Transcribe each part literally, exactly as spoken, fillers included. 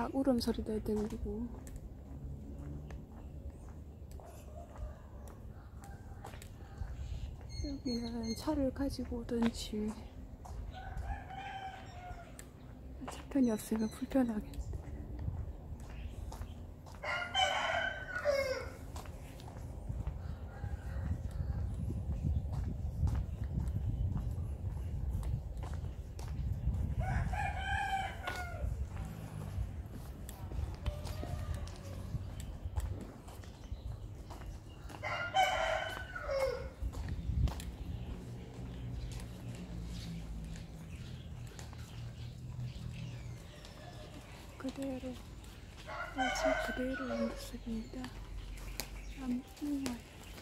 막 울음소리도 들리고. 여기는 차를 가지고 오든지 차편이 없으면 불편하겠네. 그대로 아직 그대로의 모습입니다. 암송월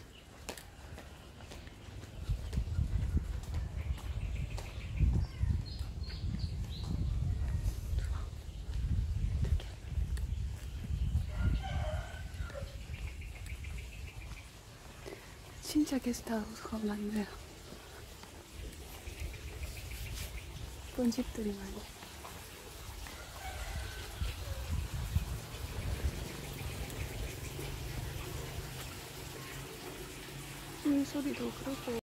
진짜 게스트하우스가 많네요. 예쁜 집들이 많네. 물소리도 그렇고